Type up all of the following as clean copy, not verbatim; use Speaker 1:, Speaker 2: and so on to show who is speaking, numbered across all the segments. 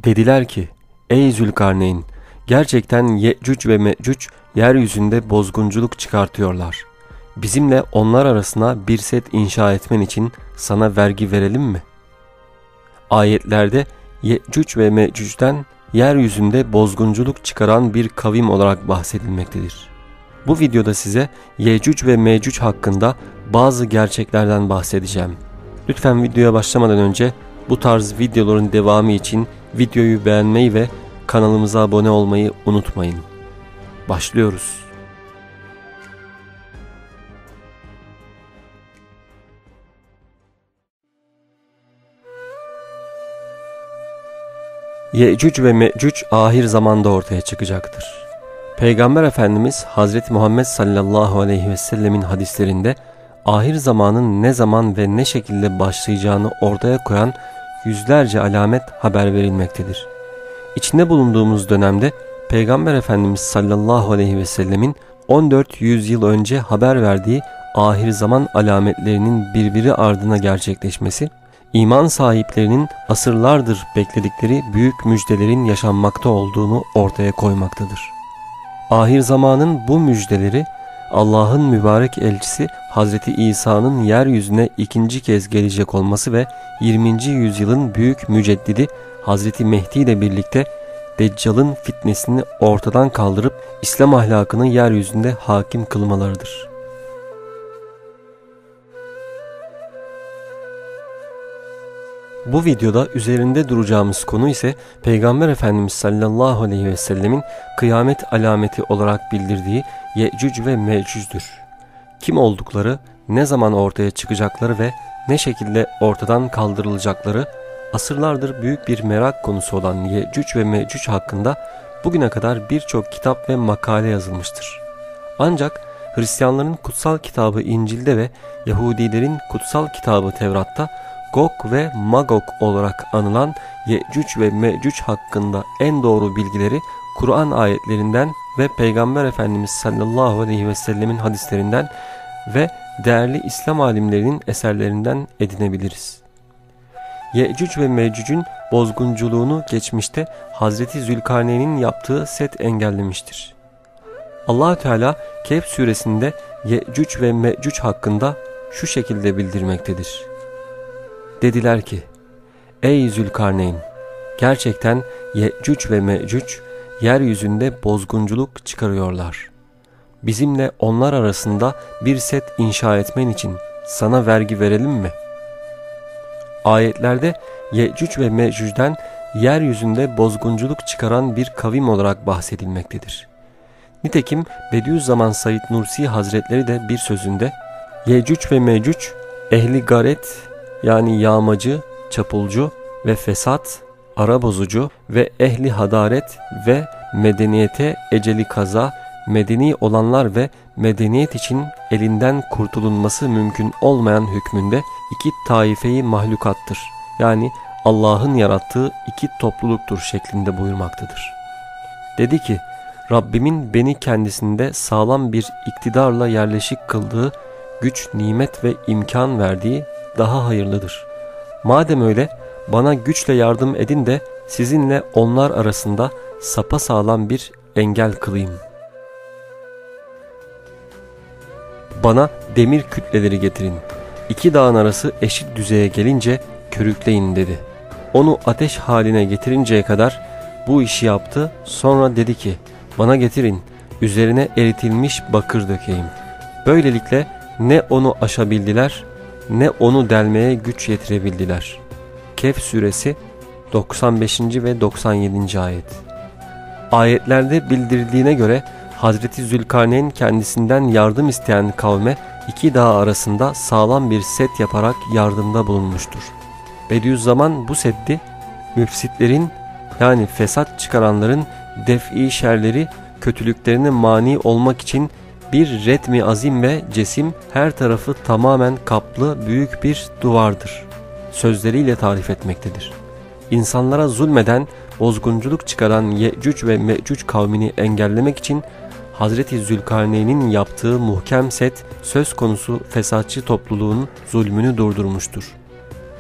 Speaker 1: Dediler ki, ey Zülkarneyn, gerçekten Yecüc ve Mecüc yeryüzünde bozgunculuk çıkartıyorlar. Bizimle onlar arasına bir set inşa etmen için sana vergi verelim mi? Ayetlerde Yecüc ve Mecüc'ten yeryüzünde bozgunculuk çıkaran bir kavim olarak bahsedilmektedir. Bu videoda size Yecüc ve Mecüc hakkında bazı gerçeklerden bahsedeceğim. Lütfen videoya başlamadan önce bu tarz videoların devamı için videoyu beğenmeyi ve kanalımıza abone olmayı unutmayın. Başlıyoruz. Yecüc ve Mecüc ahir zamanda ortaya çıkacaktır. Peygamber Efendimiz Hazreti Muhammed sallallahu aleyhi ve sellemin hadislerinde ahir zamanın ne zaman ve ne şekilde başlayacağını ortaya koyan yüzlerce alamet haber verilmektedir. İçinde bulunduğumuz dönemde Peygamber Efendimiz sallallahu aleyhi ve sellemin 14 yüzyıl önce haber verdiği ahir zaman alametlerinin birbiri ardına gerçekleşmesi, iman sahiplerinin asırlardır bekledikleri büyük müjdelerin yaşanmakta olduğunu ortaya koymaktadır. Ahir zamanın bu müjdeleri Allah'ın mübarek elçisi Hazreti İsa'nın yeryüzüne ikinci kez gelecek olması ve 20. yüzyılın büyük müceddidi Hazreti Mehdi ile birlikte Deccal'ın fitnesini ortadan kaldırıp İslam ahlakını yeryüzünde hakim kılmalarıdır. Bu videoda üzerinde duracağımız konu ise Peygamber Efendimiz sallallahu aleyhi ve sellemin kıyamet alameti olarak bildirdiği Yecüc ve Mecüc'dür. Kim oldukları, ne zaman ortaya çıkacakları ve ne şekilde ortadan kaldırılacakları asırlardır büyük bir merak konusu olan Yecüc ve Mecüc hakkında bugüne kadar birçok kitap ve makale yazılmıştır. Ancak Hristiyanların kutsal kitabı İncil'de ve Yahudilerin kutsal kitabı Tevrat'ta Gog ve Magog olarak anılan Yecüc ve Mecüc hakkında en doğru bilgileri Kur'an ayetlerinden ve Peygamber Efendimiz sallallahu aleyhi ve sellemin hadislerinden ve değerli İslam alimlerinin eserlerinden edinebiliriz. Yecüc ve Mecüc'ün bozgunculuğunu geçmişte Hazreti Zülkarneyn'in yaptığı set engellemiştir. Allah-u Teala Kehf suresinde Yecüc ve Mecüc hakkında şu şekilde bildirmektedir. Dediler ki, ey Zülkarneyn, gerçekten Yecüc ve Mecüc yeryüzünde bozgunculuk çıkarıyorlar. Bizimle onlar arasında bir set inşa etmen için sana vergi verelim mi? Ayetlerde Yecüc ve Mecüc'den yeryüzünde bozgunculuk çıkaran bir kavim olarak bahsedilmektedir. Nitekim Bediüzzaman Said Nursi Hazretleri de bir sözünde Yecüc ve Mecüc ehli garet yani yağmacı, çapulcu ve fesat, ara bozucu ve ehli hadaret ve medeniyete eceli kaza, medeni olanlar ve medeniyet için elinden kurtulunması mümkün olmayan hükmünde iki taifeyi mahlukattır. Yani Allah'ın yarattığı iki topluluktur şeklinde buyurmaktadır. Dedi ki, Rabbimin beni kendisinde sağlam bir iktidarla yerleşik kıldığı, güç, nimet ve imkan verdiği daha hayırlıdır. Madem öyle, bana güçle yardım edin de sizinle onlar arasında sapasağlam bir engel kılayım. Bana demir kütleleri getirin. İki dağın arası eşit düzeye gelince körükleyin dedi. Onu ateş haline getirinceye kadar bu işi yaptı. Sonra dedi ki, bana getirin, üzerine eritilmiş bakır dökeyim. Böylelikle ne onu aşabildiler ne onu delmeye güç yetirebildiler. Kehf suresi 95. ve 97. ayet. Ayetlerde bildirildiğine göre Hazreti Zülkarneyn kendisinden yardım isteyen kavme iki dağ arasında sağlam bir set yaparak yardımda bulunmuştur. Bediüzzaman bu seddi müfsitlerin yani fesat çıkaranların def-i şerleri, kötülüklerine mani olmak için bir retmi azim ve cesim, her tarafı tamamen kaplı büyük bir duvardır sözleriyle tarif etmektedir. İnsanlara zulmeden, bozgunculuk çıkaran Yecüc ve Mecüc kavmini engellemek için Hazreti Zülkarneyn'in yaptığı muhkem set söz konusu fesatçı topluluğun zulmünü durdurmuştur.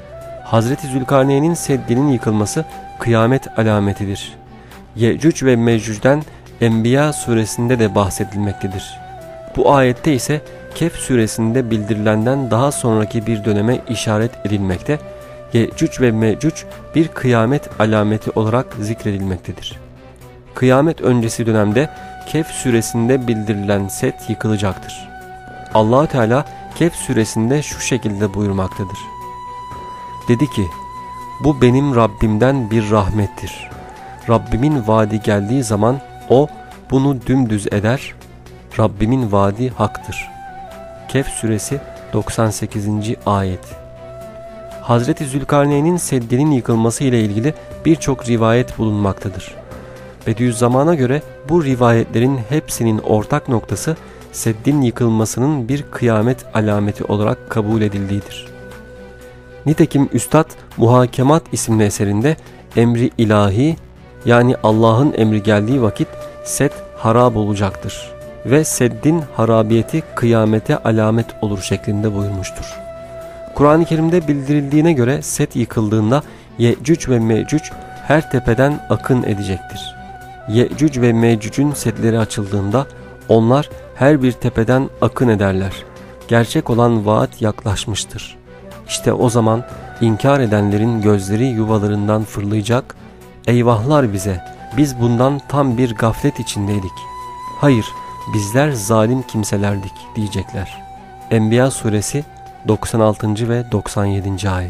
Speaker 1: Hazreti Zülkarneyn'in seddinin yıkılması kıyamet alametidir. Yecüc ve Mecüc'den Enbiya suresinde de bahsedilmektedir. Bu ayette ise Kehf suresinde bildirilenden daha sonraki bir döneme işaret edilmekte, Yecüc ve Mecüc bir kıyamet alameti olarak zikredilmektedir. Kıyamet öncesi dönemde Kehf suresinde bildirilen set yıkılacaktır. Allah Teala Kehf suresinde şu şekilde buyurmaktadır. Dedi ki, bu benim Rabbimden bir rahmettir. Rabbimin vaadi geldiği zaman o bunu dümdüz eder. Rabbimin vaadi haktır. Kehf suresi 98. ayet. Hazreti Zülkarneyn'in seddinin yıkılması ile ilgili birçok rivayet bulunmaktadır. Bediüzzaman'a göre bu rivayetlerin hepsinin ortak noktası seddin yıkılmasının bir kıyamet alameti olarak kabul edildiğidir. Nitekim Üstad Muhakemat isimli eserinde emri ilahi, yani Allah'ın emri geldiği vakit sed harap olacaktır ve seddin harabiyeti kıyamete alamet olur şeklinde buyurmuştur. Kur'an-ı Kerim'de bildirildiğine göre sed yıkıldığında Yecüc ve Mecüc her tepeden akın edecektir. Yecüc ve Mecüc'ün sedleri açıldığında onlar her bir tepeden akın ederler. Gerçek olan vaat yaklaşmıştır. İşte o zaman inkar edenlerin gözleri yuvalarından fırlayacak, eyvahlar bize, biz bundan tam bir gaflet içindeydik. Hayır, bizler zalim kimselerdik diyecekler. Enbiya suresi 96. ve 97. ayet.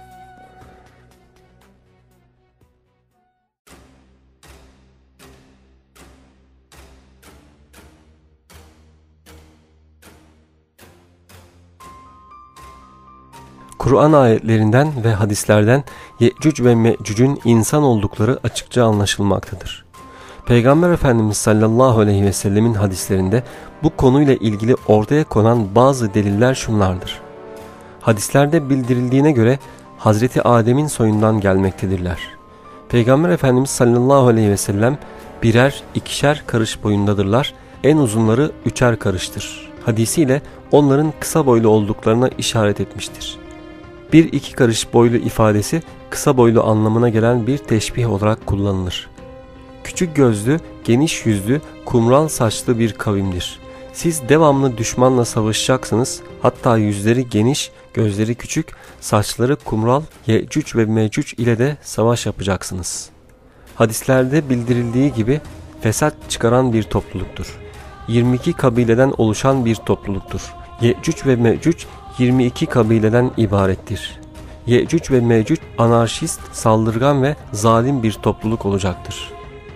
Speaker 1: Kur'an ayetlerinden ve hadislerden Yecüc ve Mecüc'ün insan oldukları açıkça anlaşılmaktadır. Peygamber Efendimiz sallallahu aleyhi ve sellemin hadislerinde bu konuyla ilgili ortaya konan bazı deliller şunlardır. Hadislerde bildirildiğine göre Hazreti Adem'in soyundan gelmektedirler. Peygamber Efendimiz sallallahu aleyhi ve sellem birer ikişer karış boyundadırlar, en uzunları 3'er karıştır. Hadisiyle onların kısa boylu olduklarına işaret etmiştir. 1-2 karış boylu ifadesi kısa boylu anlamına gelen bir teşbih olarak kullanılır. Küçük gözlü, geniş yüzlü, kumral saçlı bir kavimdir. Siz devamlı düşmanla savaşacaksınız, hatta yüzleri geniş, gözleri küçük, saçları kumral, Yecüc ve Mecüc ile de savaş yapacaksınız. Hadislerde bildirildiği gibi fesat çıkaran bir topluluktur. 22 kabileden oluşan bir topluluktur. Yecüc ve Mecüc 22 kabileden ibarettir. Yecüc ve Mecüc anarşist, saldırgan ve zalim bir topluluk olacaktır.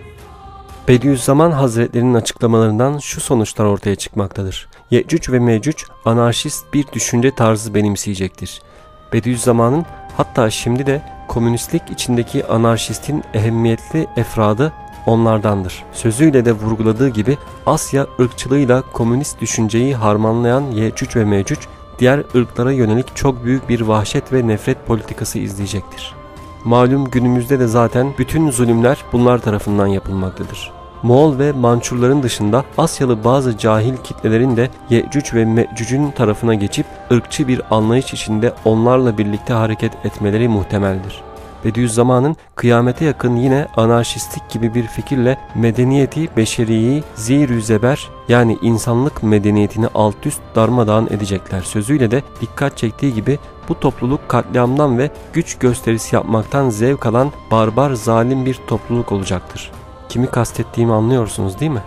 Speaker 1: Bediüzzaman Hazretlerinin açıklamalarından şu sonuçlar ortaya çıkmaktadır. Yecüc ve Mecüc anarşist bir düşünce tarzı benimseyecektir. Bediüzzaman'ın hatta şimdi de komünistlik içindeki anarşistin ehemmiyetli efradı onlardandır. Sözüyle de vurguladığı gibi Asya ırkçılığıyla komünist düşünceyi harmanlayan Yecüc ve Mecüc diğer ırklara yönelik çok büyük bir vahşet ve nefret politikası izleyecektir. Malum günümüzde de zaten bütün zulümler bunlar tarafından yapılmaktadır. Moğol ve Mançurların dışında Asyalı bazı cahil kitlelerin de Yecüc ve Mecüc'ün tarafına geçip ırkçı bir anlayış içinde onlarla birlikte hareket etmeleri muhtemeldir. Bediüzzaman'ın kıyamete yakın yine anarşistlik gibi bir fikirle medeniyeti beşeriyi zir-ü zeber, yani insanlık medeniyetini alt üst darmadağın edecekler sözüyle de dikkat çektiği gibi bu topluluk katliamdan ve güç gösterisi yapmaktan zevk alan barbar zalim bir topluluk olacaktır. Kimi kastettiğimi anlıyorsunuz değil mi?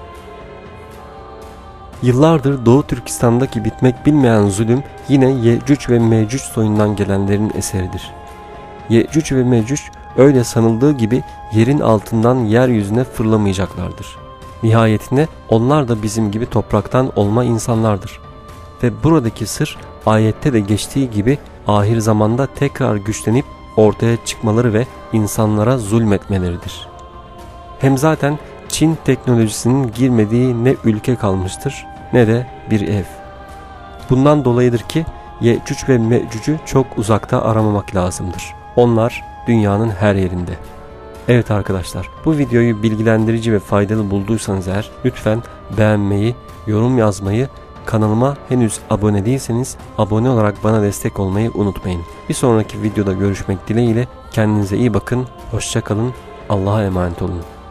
Speaker 1: Yıllardır Doğu Türkistan'daki bitmek bilmeyen zulüm yine Yecüc ve Mecüc soyundan gelenlerin eseridir. Yecüc ve Mecüc öyle sanıldığı gibi yerin altından yeryüzüne fırlamayacaklardır. Nihayetinde onlar da bizim gibi topraktan olma insanlardır. Ve buradaki sır ayette de geçtiği gibi ahir zamanda tekrar güçlenip ortaya çıkmaları ve insanlara zulmetmeleridir. Hem zaten Çin teknolojisinin girmediği ne ülke kalmıştır ne de bir ev. Bundan dolayıdır ki Yecüc ve Mecüc'ü çok uzakta aramamak lazımdır. Onlar dünyanın her yerinde. Evet arkadaşlar, bu videoyu bilgilendirici ve faydalı bulduysanız eğer lütfen beğenmeyi, yorum yazmayı Kanalıma henüz abone değilseniz abone olarak bana destek olmayı unutmayın. Bir sonraki videoda görüşmek dileğiyle kendinize iyi bakın, hoşça kalın, Allah'a emanet olun.